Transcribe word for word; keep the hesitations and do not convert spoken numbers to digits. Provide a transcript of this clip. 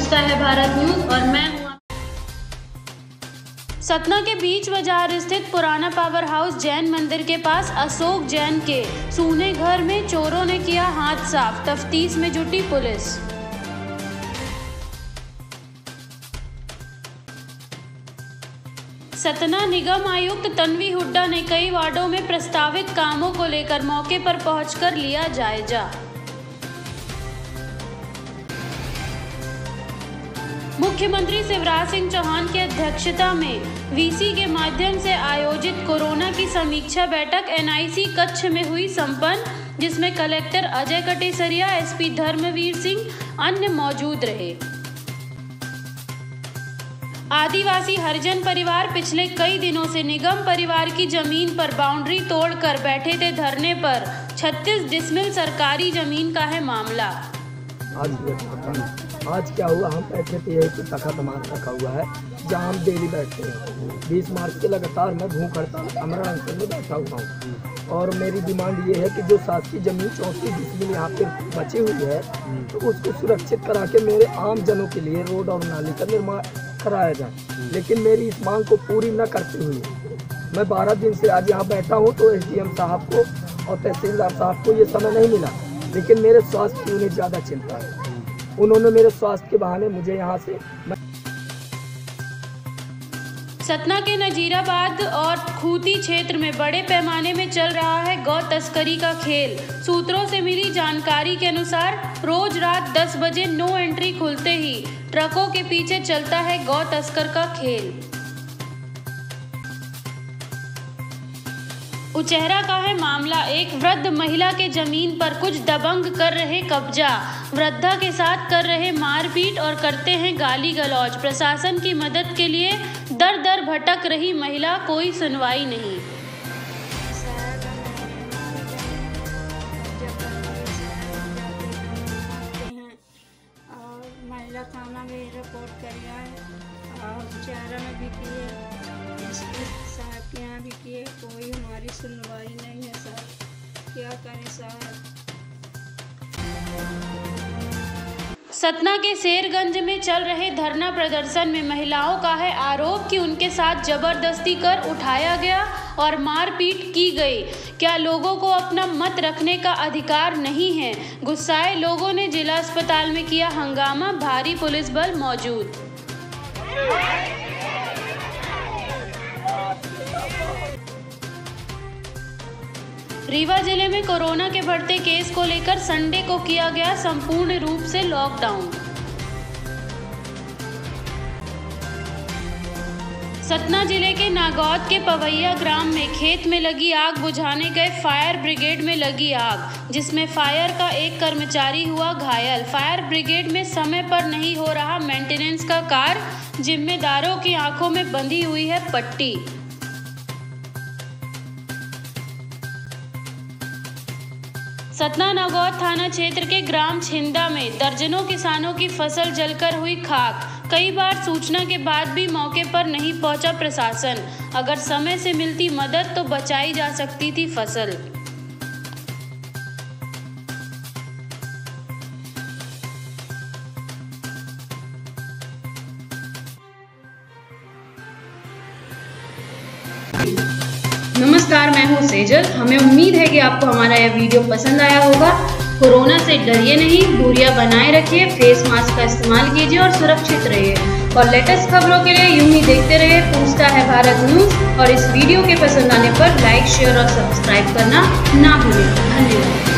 पूछता है भारत न्यूज और मैं हूँ। सतना के बीच बाजार स्थित पुराना पावर हाउस जैन मंदिर के पास अशोक जैन के सूने घर में चोरों ने किया हाथ साफ, तफ्तीश में जुटी पुलिस। सतना निगम आयुक्त तन्वी हुड्डा ने कई वार्डों में प्रस्तावित कामों को लेकर मौके पर पहुंचकर लिया जायजा। मुख्यमंत्री शिवराज सिंह चौहान की अध्यक्षता में वीसी के माध्यम से आयोजित कोरोना की समीक्षा बैठक एनआईसी कक्ष में हुई संपन्न, जिसमें कलेक्टर अजय कटेसरिया, एसपी धर्मवीर सिंह अन्य मौजूद रहे। आदिवासी हरिजन परिवार पिछले कई दिनों से निगम परिवार की जमीन पर बाउंड्री तोड़कर बैठे थे धरने पर। छत्तीस डिसमिल सरकारी जमीन का है मामला। आज आज क्या हुआ, हम बैठे थे एक तखत मान रखा हुआ है जहाँ हम डेली बैठते हैं। बीस मार्च से लगातार मैं भूख हड़ताल अमरा अंचल में बैठा हुआ हूँ और मेरी डिमांड ये है कि जो शासकीय जमीन चौंतीस डिसमिल यहाँ पे बची हुई है तो उसको सुरक्षित करा के मेरे आम जनों के लिए रोड और नाली का निर्माण कराया जाए। लेकिन मेरी इस मांग को पूरी न करते हुए मैं बारह दिन से आज यहाँ बैठा हूँ तो एसडीएम साहब को और तहसीलदार साहब को ये समय नहीं मिला, लेकिन मेरे स्वास्थ्य की उन्हें ज़्यादा चिंता है। उन्होंने मेरे स्वास्थ्य के बहाने मुझे यहाँ से। सतना के नजीराबाद और खूंटी क्षेत्र में बड़े पैमाने में चल रहा है गौ तस्करी का खेल। सूत्रों से मिली जानकारी के अनुसार रोज रात दस बजे नो एंट्री खुलते ही ट्रकों के पीछे चलता है गौ तस्कर का खेल। उचेहरा का है मामला। एक वृद्ध महिला के जमीन पर कुछ दबंग कर रहे कब्जा, वृद्धा के साथ कर रहे मारपीट और करते हैं गाली गलौज। प्रशासन की मदद के लिए दर दर भटक रही महिला, कोई सुनवाई नहीं। और महिला थाना में रिपोर्ट करी है और चेहरा में भी किए, साहब के यहाँ भी किए, कोई हमारी सुनवाई नहीं है सर, क्या करें सर। सतना के शेरगंज में चल रहे धरना प्रदर्शन में महिलाओं का है आरोप कि उनके साथ जबरदस्ती कर उठाया गया और मारपीट की गई। क्या लोगों को अपना मत रखने का अधिकार नहीं है? गुस्साए लोगों ने जिला अस्पताल में किया हंगामा, भारी पुलिस बल मौजूद। रीवा जिले में कोरोना के बढ़ते केस को लेकर संडे को किया गया संपूर्ण रूप से लॉकडाउन। सतना जिले के नागौद के पवैया ग्राम में खेत में लगी आग बुझाने गए फायर ब्रिगेड में लगी आग, जिसमें फायर का एक कर्मचारी हुआ घायल। फायर ब्रिगेड में समय पर नहीं हो रहा मेंटेनेंस का कार्य, जिम्मेदारों की आंखों में बंधी हुई है पट्टी। सतना नागौद थाना क्षेत्र के ग्राम छिंदा में दर्जनों किसानों की फसल जलकर हुई खाक। कई बार सूचना के बाद भी मौके पर नहीं पहुंचा प्रशासन। अगर समय से मिलती मदद तो बचाई जा सकती थी फसल। नमस्कार, मैं हूँ सेजल। हमें उम्मीद है कि आपको हमारा यह वीडियो पसंद आया होगा। कोरोना से डरिए नहीं, दूरियां बनाए रखिए, फेस मास्क का इस्तेमाल कीजिए और सुरक्षित रहिए। और लेटेस्ट खबरों के लिए यूं ही देखते रहिए पूछता है भारत न्यूज। और इस वीडियो के पसंद आने पर लाइक, शेयर और सब्सक्राइब करना ना भूलें। धन्यवाद।